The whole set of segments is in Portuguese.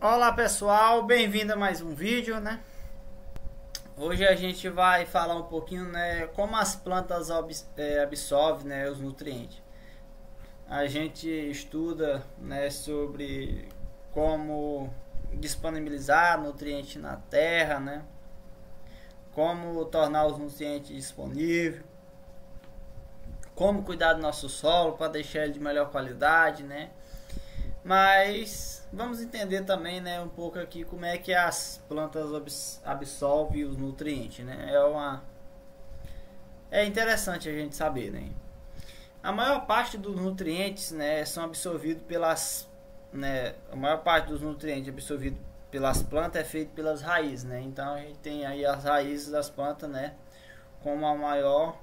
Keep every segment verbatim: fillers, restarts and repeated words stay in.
Olá pessoal, bem-vindo a mais um vídeo, né? Hoje a gente vai falar um pouquinho, né, como as plantas é, absorvem, né, os nutrientes. A gente estuda, né, sobre como disponibilizar nutrientes na terra, né? Como tornar os nutrientes disponíveis, como cuidar do nosso solo para deixar ele de melhor qualidade, né? Mas vamos entender também, né, um pouco aqui como é que as plantas absorvem os nutrientes, né? É uma é interessante a gente saber, né? A maior parte dos nutrientes, né, são absorvidos pelas, né, a maior parte dos nutrientes absorvidos pelas plantas é feito pelas raízes, né? Então a gente tem aí as raízes das plantas, né, como a maior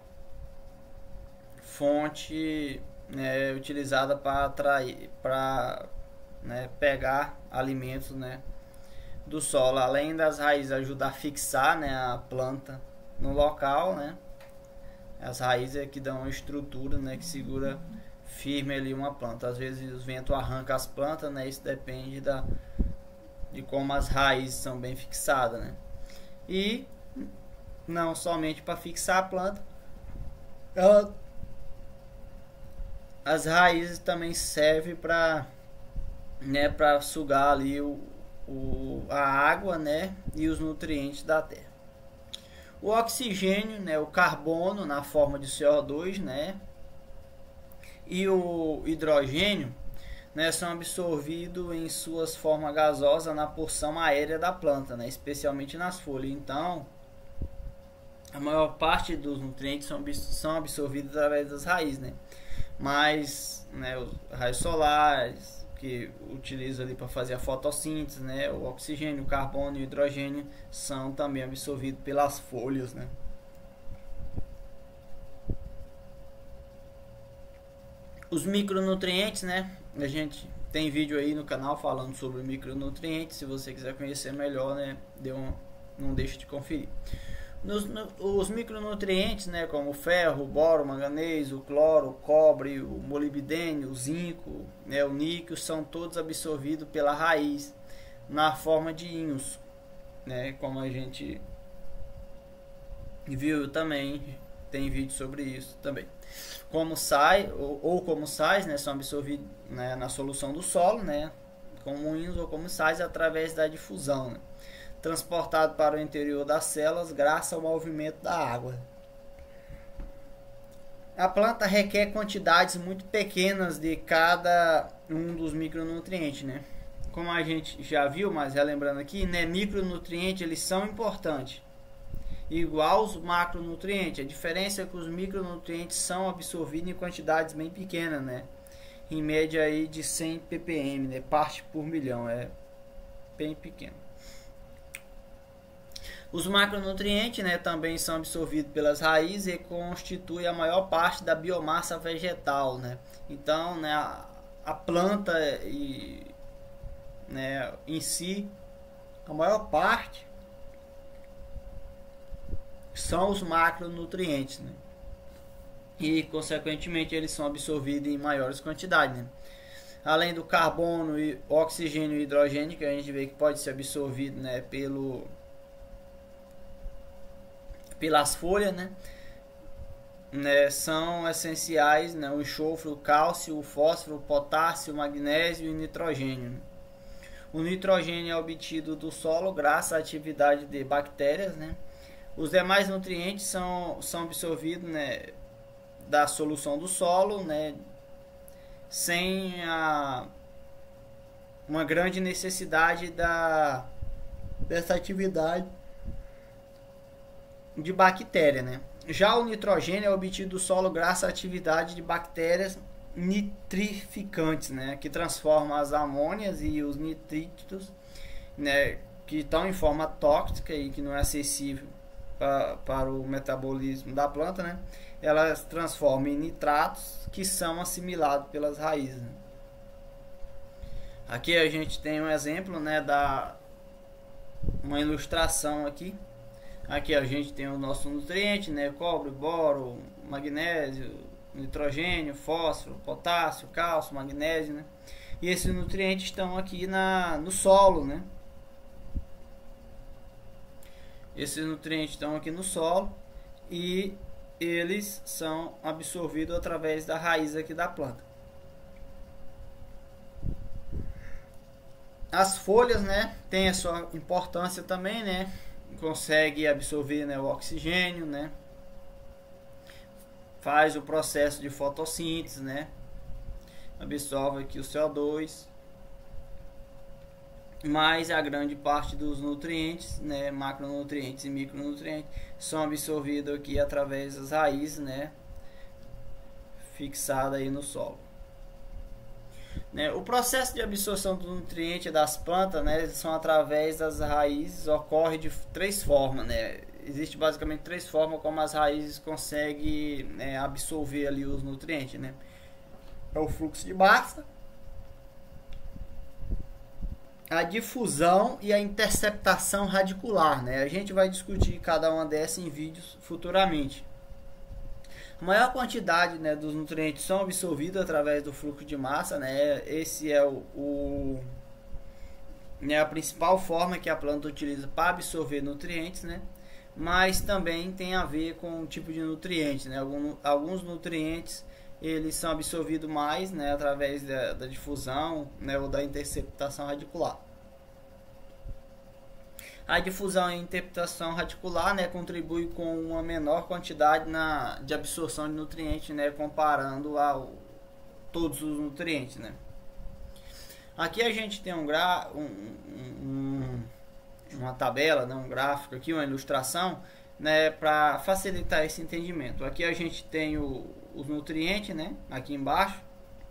fonte, né, utilizada para atrair, para, né, pegar alimentos, né, do solo. Além das raízes ajudar a fixar, né, a planta no local, né, as raízes é que dão uma estrutura, né, que segura firme ali uma planta. Às vezes os ventos arrancam as plantas, né, isso depende da de como as raízes são bem fixadas, né. E não somente para fixar a planta, ela as raízes também servem para, né, para sugar ali o, o, a água, né, e os nutrientes da terra. O oxigênio, né, o carbono na forma de C O dois, né, e o hidrogênio, né, são absorvidos em suas formas gasosas na porção aérea da planta, né, especialmente nas folhas. Então, a maior parte dos nutrientes são, são absorvidos através das raízes, né? Mas, né, os raios solares que utiliza ali para fazer a fotossíntese, né, o oxigênio, o carbono e o hidrogênio são também absorvidos pelas folhas, né. Os micronutrientes, né, a gente tem vídeo aí no canal falando sobre micronutrientes. Se você quiser conhecer melhor, né, dê um, não deixe de conferir. Nos, no, os micronutrientes, né, como o ferro, o boro, o manganês, o cloro, o cobre, o molibdênio, o zinco, né, o níquel, são todos absorvidos pela raiz na forma de íons, né, como a gente viu também, tem vídeo sobre isso também. Como sais, ou, ou como sais, né, são absorvidos, né, na solução do solo, né, como íons ou como sais através da difusão, né, transportado para o interior das células graças ao movimento da água. A planta requer quantidades muito pequenas de cada um dos micronutrientes, né? Como a gente já viu, mas relembrando aqui, né, micronutrientes eles são importantes, igual aos macronutrientes. A diferença é que os micronutrientes são absorvidos em quantidades bem pequenas, né? Em média aí de cem ppm, né? Parte por milhão, é bem pequeno. Os macronutrientes, né, também são absorvidos pelas raízes e constituem a maior parte da biomassa vegetal, né? Então, né, a, a planta e, né, em si, a maior parte são os macronutrientes, né? E consequentemente eles são absorvidos em maiores quantidades, né? Além do carbono, e oxigênio e hidrogênio, que a gente vê que pode ser absorvido, né, pelo pelas folhas, né? né, são essenciais, né, o enxofre, o cálcio, o fósforo, o potássio, o magnésio e o nitrogênio. Né? O nitrogênio é obtido do solo graças à atividade de bactérias, né? Os demais nutrientes são, são absorvidos, né, da solução do solo, né, sem a, uma grande necessidade da, dessa atividade de bactéria, né? Já o nitrogênio é obtido do solo graças à atividade de bactérias nitrificantes, né? Que transformam as amônias e os nitríticos, né? Que estão em forma tóxica e que não é acessível pra, para o metabolismo da planta, né? Elas transformam em nitratos que são assimilados pelas raízes. Né? Aqui a gente tem um exemplo, né? Da uma ilustração aqui. Aqui a gente tem o nosso nutriente, né? Cobre, boro, magnésio, nitrogênio, fósforo, potássio, cálcio, magnésio, né? E esses nutrientes estão aqui na, no solo, né? Esses nutrientes estão aqui no solo e eles são absorvidos através da raiz aqui da planta. As folhas, né, tem a sua importância também, né? Consegue absorver, né, o oxigênio, né? Faz o processo de fotossíntese, né? Absorve aqui o C O dois. Mas a grande parte dos nutrientes, né, macronutrientes e micronutrientes, são absorvidos aqui através das raízes, né, fixada aí no solo. Né, o processo de absorção do nutriente das plantas, né, são através das raízes, ocorre de três formas, né. Existe basicamente três formas como as raízes conseguem, né, absorver ali os nutrientes, né. É o fluxo de massa, a difusão e a interceptação radicular, né? A gente vai discutir cada uma dessas em vídeos futuramente. A maior quantidade, né, dos nutrientes são absorvidos através do fluxo de massa, né? Esse é o, o né, a principal forma que a planta utiliza para absorver nutrientes, né? Mas também tem a ver com o tipo de nutrientes, né? Alguns, alguns nutrientes eles são absorvidos mais, né, através da, da difusão, né, ou da interceptação radicular. A difusão e interceptação radicular, né, contribui com uma menor quantidade na, de absorção de nutrientes, né, comparando a todos os nutrientes, né. Aqui a gente tem um, gra, um, um, uma tabela, né, um gráfico aqui, uma ilustração, né, para facilitar esse entendimento. Aqui a gente tem o, os nutrientes, né, aqui embaixo,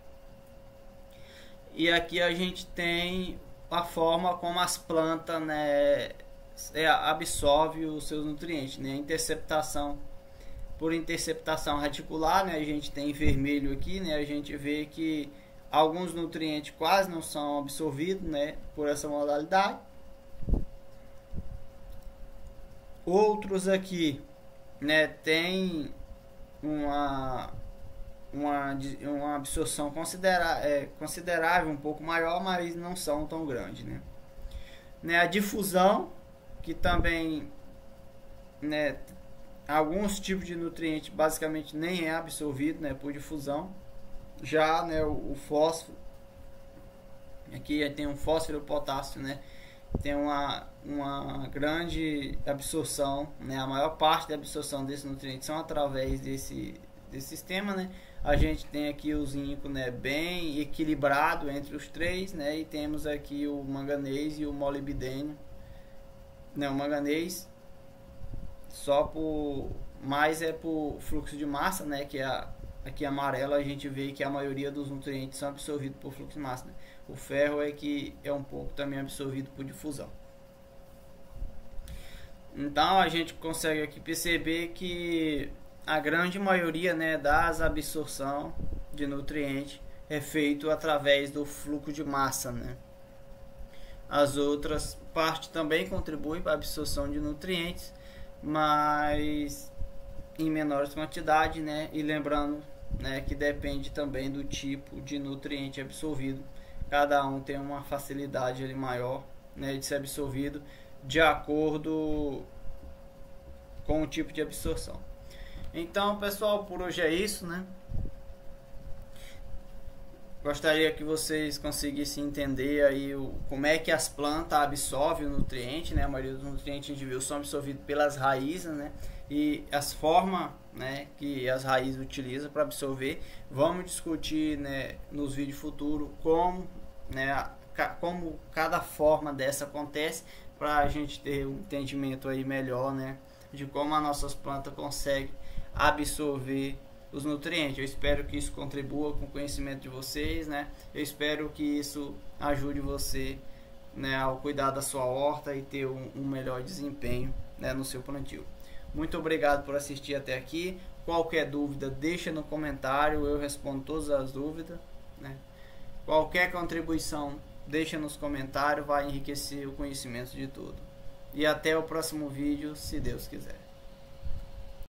e aqui a gente tem a forma como as plantas, né, absorvem os seus nutrientes, né, interceptação por interceptação radicular, né, a gente tem em vermelho aqui, né, a gente vê que alguns nutrientes quase não são absorvidos, né, por essa modalidade. Outros aqui, né, tem uma, uma, uma absorção considera é, considerável, um pouco maior, mas não são tão grandes, né? Né, a difusão, que também, né, alguns tipos de nutrientes basicamente nem é absorvido, né, por difusão. Já, né, o, o fósforo, aqui tem um fósforo e o potássio, né, tem uma, uma grande absorção, né? A maior parte da absorção desses nutrientes são através desse, desse sistema, né? A gente tem aqui o zinco, né, bem equilibrado entre os três, né? E temos aqui o manganês e o molibdênio, né? O manganês só por mais é por fluxo de massa, né? Que é a, aqui amarelo a gente vê que a maioria dos nutrientes são absorvidos por fluxo de massa, né? O ferro é que é um pouco também absorvido por difusão. Então a gente consegue aqui perceber que a grande maioria, né, das absorção de nutrientes é feito através do fluxo de massa, né? As outras partes também contribuem para a absorção de nutrientes, mas em menores quantidades, né? E lembrando, né, que depende também do tipo de nutriente absorvido. Cada um tem uma facilidade ali maior, né, de ser absorvido de acordo com o tipo de absorção. Então, pessoal, por hoje é isso, né? Gostaria que vocês conseguissem entender aí o, como é que as plantas absorvem o nutriente, né? A maioria dos nutrientes que a gente viu são absorvidos pelas raízes, né? E as formas, né, que as raízes utilizam para absorver. Vamos discutir, né, nos vídeos futuros como, né, como cada forma dessa acontece, para a gente ter um entendimento aí melhor, né, de como as nossas plantas conseguem absorver os nutrientes. Eu espero que isso contribua com o conhecimento de vocês, né? Eu espero que isso ajude você, né, ao cuidar da sua horta e ter um, um melhor desempenho, né, no seu plantio. Muito obrigado por assistir até aqui. Qualquer dúvida, deixa no comentário, eu respondo todas as dúvidas, né? Qualquer contribuição, deixa nos comentários, vai enriquecer o conhecimento de tudo. E até o próximo vídeo, se Deus quiser.